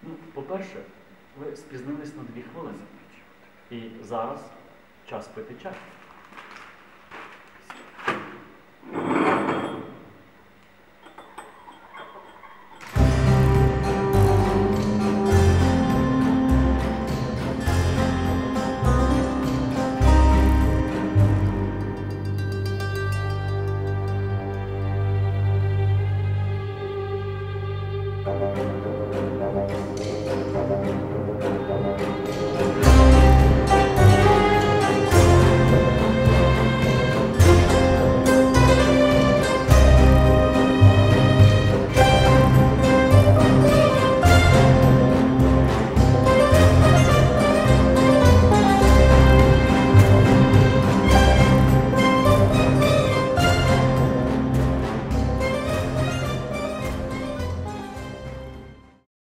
Ну, по-перше, ви спізнились на 2 хвилини. І зараз час пити чай.